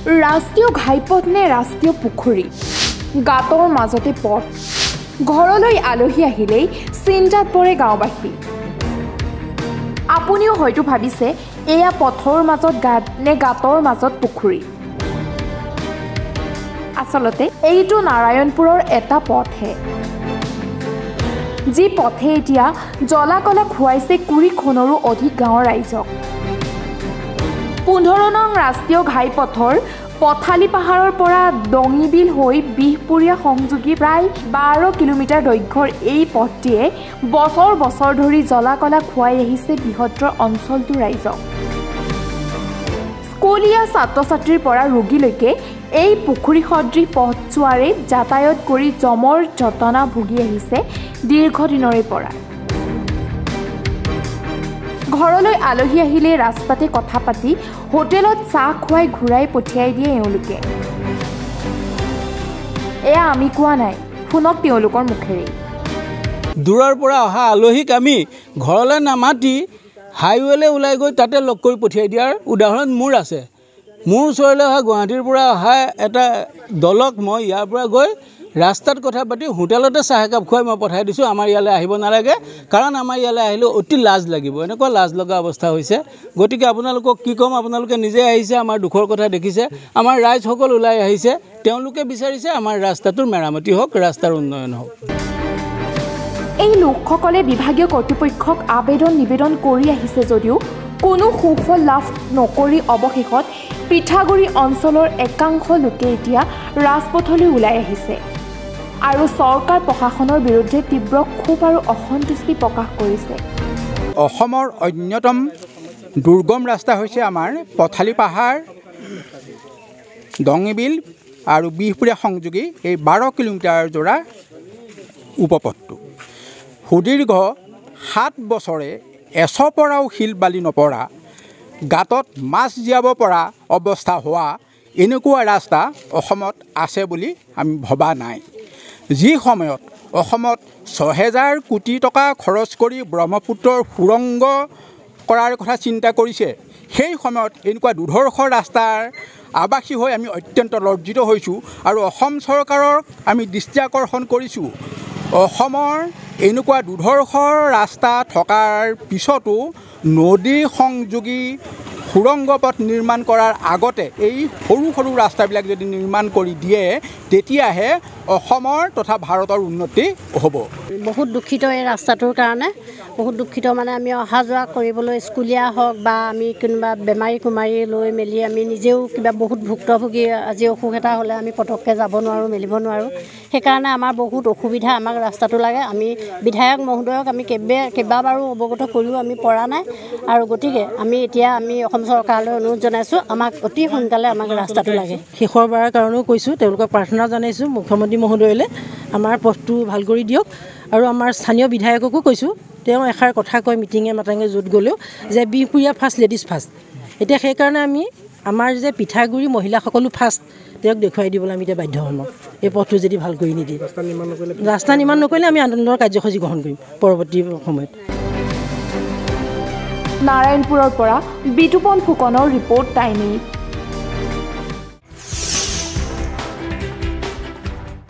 ৰাষ্ট্ৰীয় ঘাইপথ নে ৰাষ্ট্ৰীয় পুখুৰী, গাঁতৰ মাজতে পথ। ঘৰলৈ আলহী আহিলেই চিন্তাত পৰে গাঁওবাসী। আপুনিও হয়তো ভাবিছে এয়া পথৰ মাজত গাঁত নে গাঁতৰ মাজত পুখুৰী। আচলতে এইটো নাৰায়ণপুৰৰ এটা পথহে, যি পথে এতিয়া জ্বলা-কলা খুৱাইছে 20খনৰো অধিক গাঁৱৰ ৰাইজক। 15 নং ৰাষ্ট্ৰীয় ঘাইপথৰ পথালি পাহাৰৰ পৰা ডঙিবিল হৈ বিহপুৰীয়া সংযোগী প্ৰায় 12 কিলোমিটাৰ দৈৰ্ঘ্যৰ এই পথটিয়ে বছৰ বছৰ ধৰি জ্বলা-কলা খুৱাই আহিছে বৃহত্তৰ অঞ্চলটোৰ ৰাইজক। স্কুলীয়া ছাত্ৰ-ছাত্ৰীৰ পৰা ৰোগীলৈকে এই পুখুৰী সদৃশ পথছোৱাৰে যাতায়াত কৰি জমৰ যতনা ভুগি আহিছে দীৰ্ঘদিনৰে পৰা। ঘৰলৈ আলহী আহিলে ৰাস্তাতে কথা পাতি হোটেলত চাহ খুৱাই ঘূৰাই পঠিয়াই দিয়ে এওঁলোকে। এয়া আমি কোৱা নাই, শুনক তেওঁলোকৰ মুখেৰে। দূৰৰ পৰা অহা আলহীক আমি ঘৰলৈ নামাতি হাইৱেলৈ ওলাই গৈ তাতে লগ কৰি পঠিয়াই দিয়াৰ উদাহৰণ মোৰ আছে। মোৰ ওচৰলৈ অহা গুৱাহাটীৰ পৰা অহা এটা দলক মই ইয়াৰ পৰা গৈ ৰাস্তাত কথা পাতি হোটেলতে চাহ একাপ খুৱাই মই পঠাই দিছোঁ, আমাৰ ইয়ালৈ আহিব নালাগে, কাৰণ আমাৰ ইয়ালৈ আহিলে অতি লাজ লাগিব। এনেকুৱা লাজ লগা অৱস্থা হৈছে। গতিকে আপোনালোকক কি ক'ম, আপোনালোকে নিজে আহিছে, আমাৰ দুখৰ কথা দেখিছে। আমাৰ ৰাইজসকল ওলাই আহিছে, তেওঁলোকে বিচাৰিছে আমাৰ ৰাস্তাটোৰ মেৰামতি হওক, ৰাস্তাৰ উন্নয়ন হওক। এই লোকসকলে বিভাগীয় কৰ্তৃপক্ষক নিবেদন কৰি আহিছে যদিও কোনো সুফল লাভ নকৰি অৱশেষত পিঠাগুৰি অঞ্চলৰ একাংশ লোকে এতিয়া ৰাজপথলৈ ওলাই আহিছে আৰু চৰকাৰ প্ৰশাসনৰ বিৰুদ্ধে তীব্ৰ ক্ষোভ আৰু অসন্তুষ্টি প্ৰকাশ কৰিছে। অসমৰ অন্যতম দুৰ্গম ৰাস্তা হৈছে আমাৰ পথালি পাহাৰ, ডঙিবিল আৰু বিহপুৰীয়া সংযোগী এই 12 কিলোমিটাৰ জোৰা উপপথটো। সুদীৰ্ঘ 7 বছৰে এচপৰাও শিল বালি নপৰা, গাঁতত মাছ জীয়াব পৰা অৱস্থা হোৱা এনেকুৱা ৰাস্তা অসমত আছে বুলি আমি ভবা নাই। যি সময়ত অসমত 6000 কোটি টকা খৰচ কৰি ব্ৰহ্মপুত্ৰৰ সুৰংগ কৰাৰ কথা চিন্তা কৰিছে, সেই সময়ত এনেকুৱা দুৰ্ধৰ্ষ ৰাস্তাৰ আৱাসী হৈ আমি অত্যন্ত লজ্জিত হৈছোঁ আৰু অসম চৰকাৰক আমি দৃষ্টি আকৰ্ষণ কৰিছোঁ। অসমৰ এনেকুৱা দুৰ্ধৰ্ষ ৰাস্তা থকাৰ পিছতো নদী সংযোগী সুৰংগ পথ নিৰ্মাণ কৰাৰ আগতে এই সৰু সৰু ৰাস্তাবিলাক যদি নিৰ্মাণ কৰি দিয়ে, তেতিয়াহে অসমৰ তথা ভাৰতৰ উন্নতি হ'ব। বহুত দুখিত এই ৰাস্তাটোৰ কাৰণে, বহুত দুখিত। মানে আমি অহা যোৱা কৰিবলৈ স্কুলীয়া হওক বা আমি কোনোবা বেমাৰী কুমাৰী লৈ মেলি আমি নিজেও কিবা বহুত ভুক্তভোগী, আজি অসুখ এটা হ'লে আমি পটককৈ যাব নোৱাৰোঁ, মেলিব নোৱাৰোঁ। সেইকাৰণে আমাৰ বহুত অসুবিধা, আমাক ৰাস্তাটো লাগে। আমি বিধায়ক মহোদয়ক আমি কেইবাবাৰো অৱগত কৰিও আমি পৰা নাই, আৰু গতিকে আমি অসম চৰকাৰলৈ অনুৰোধ জনাইছোঁ, আমাক অতি সোনকালে আমাক ৰাস্তাটো লাগে। শেষৰবাৰৰ কাৰণেও কৈছোঁ, তেওঁলোকক প্ৰাৰ্থনা জনাইছোঁ মুখ্যমন্ত্ৰী মহোদয়লৈ আমাৰ পথটো ভাল কৰি দিয়ক। আৰু আমাৰ স্থানীয় বিধায়ককো কৈছোঁ, তেওঁ এষাৰ কথা কয় মিটিঙে মাটাঙে য'ত গ'লেও, যে বিহপুৰীয়া ফাৰ্ষ্ট, লেডিজ ফাৰ্ষ্ট। এতিয়া সেইকাৰণে আমি আমাৰ যে পিঠাগুৰি মহিলাসকলো ফাৰ্ষ্ট, তেওঁক দেখুৱাই দিবলৈ আমি এতিয়া বাধ্য হ'ম। এই পথটো যদি ভাল কৰি নিদিয়ে, ৰাস্তা নিৰ্মাণ নকৰিলে আমি আন্দোলনৰ কাৰ্যসূচী গ্ৰহণ কৰিম পৰৱৰ্তী সময়ত। নাৰায়ণপুৰৰ পৰা বিতুপন ফুকনৰ ৰিপৰ্ট, টাইম 8।